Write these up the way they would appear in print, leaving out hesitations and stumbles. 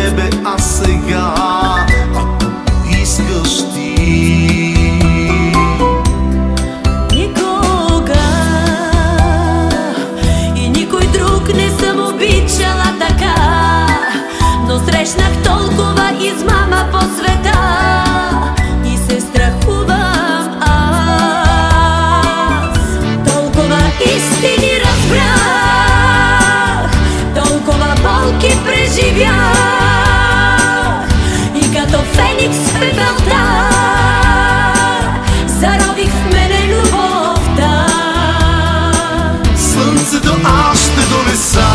тебе, а сега, ако искаш ти. Никога и никой друг не съм обичала така, но срещнах толкова измама по света и се страхувам аз. Толкова истини разбрах, толкова болки преживях и като феникс в пепелта зарових в мене любовта. Слънцето аз ще донеса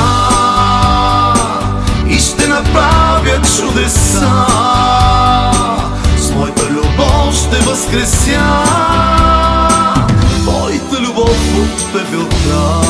и ще направя чудеса. С моята любов ще възкреся твоята любов от пепелта.